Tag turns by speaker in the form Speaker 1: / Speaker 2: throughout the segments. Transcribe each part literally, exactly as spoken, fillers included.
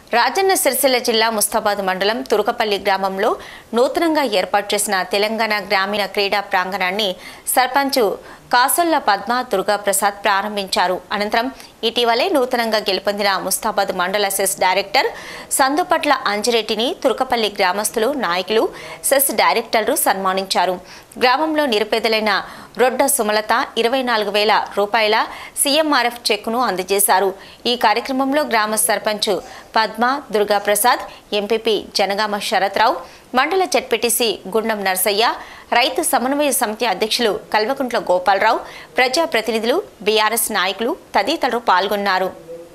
Speaker 1: రాజన్న సిరిసిల్ల జిల్లా ముస్తాబాద్ మండలం తురకపల్లి గ్రామంలో నూతనంగా ఏర్పాటు చేసిన తెలంగాణ గ్రామీణ క్రీడా ప్రాంగణాన్ని సర్పంచ్ కాసొల్ల పద్మ దుర్గా ప్రసాద్ ప్రారంభించారు. అనంతరం ఇటీవలే నూతనంగా గెలుపొందిన ముస్తాబాద్ మండల సెస్ డైరెక్టర్ సందుపట్ల అంజిరెడ్డిని తురకపల్లి గ్రామస్తులు, నాయకులు, సెస్ డైరెక్టర్లు సన్మానించారు. గ్రామంలో నిరుపేదలైన రొడ్డ సుమలత ఇరవై నాలుగు వేల రూపాయల సీఎంఆర్ఎఫ్ చెక్కును అందజేశారు. ఈ కార్యక్రమంలో గ్రామ సర్పంచ్ పద్మ దుర్గా ప్రసాద్, ఎంపీపీ జనగామ శరత్రావు, మండల జెడ్పీటీసీ గుండం నర్సయ్య, రైతు సమన్వయ సమితి అధ్యక్షులు కల్వకుంట్ల గోపాలరావు, ప్రజాప్రతినిధులు, బీఆర్ఎస్ నాయకులు తదితరులు పాల్గొన్నారు.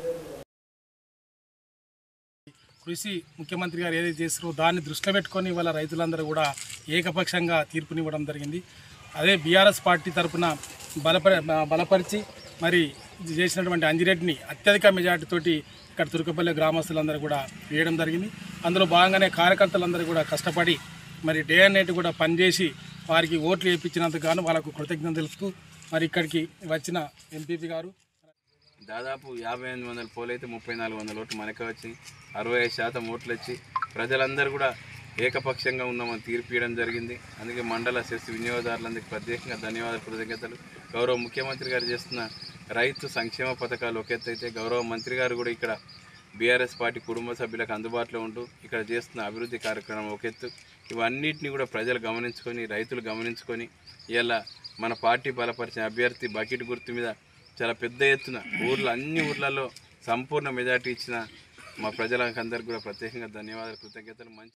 Speaker 2: కృషి ముఖ్యమంత్రి గారు ఏదైతే చేస్తారో దాన్ని దృష్టిలో పెట్టుకొని ఇవాళ రైతులందరూ కూడా ఏకపక్షంగా తీర్పునివ్వడం జరిగింది. అదే బీఆర్ఎస్ పార్టీ తరఫున బలపరి బలపరిచి మరి చేసినటువంటి అంజిరెడ్డిని అత్యధిక మెజార్టీతోటి ఇక్కడ తురకపల్లి గ్రామస్తులందరూ కూడా వేయడం జరిగింది. అందులో భాగంగానే కార్యకర్తలందరూ కూడా కష్టపడి మరి డే అండ్ నైట్ కూడా పనిచేసి వారికి ఓట్లు వేయించినందుకు గాను వాళ్ళకు కృతజ్ఞతలు తెలుపుతూ మరి ఇక్కడికి వచ్చిన ఎంపీపీ గారు
Speaker 3: దాదాపు యాభై ఎనిమిది వందల పోలు అయితే ముప్పై నాలుగు వందల ఓట్లు మనకే వచ్చి అరవై ఐదు శాతం ఓట్లు వచ్చి ప్రజలందరూ కూడా ఏకపక్షంగా ఉన్నామని తీర్పు ఇవ్వడం జరిగింది. అందుకే మండల సెస్ వినియోగదారులందరికీ ప్రత్యేకంగా ధన్యవాదాలు, కృతజ్ఞతలు. గౌరవ ముఖ్యమంత్రి గారు చేస్తున్న రైతు సంక్షేమ పథకాలు ఒక ఎత్తు అయితే, గౌరవ మంత్రి గారు కూడా ఇక్కడ బీఆర్ఎస్ పార్టీ కుటుంబ సభ్యులకు అందుబాటులో ఉంటూ ఇక్కడ చేస్తున్న అభివృద్ధి కార్యక్రమం ఒక ఎత్తు. ఇవన్నిటిని కూడా ప్రజలు గమనించుకొని, రైతులు గమనించుకొని ఇలా మన పార్టీ బలపరిచిన అభ్యర్థి బకెట్ గుర్తు మీద చాలా పెద్ద ఎత్తున ఊర్లో అన్ని ఊర్లలో సంపూర్ణ మెజార్టీ ఇచ్చిన మా ప్రజలకు అందరికీ కూడా ప్రత్యేకంగా ధన్యవాదాలు, కృతజ్ఞతలు. మంచి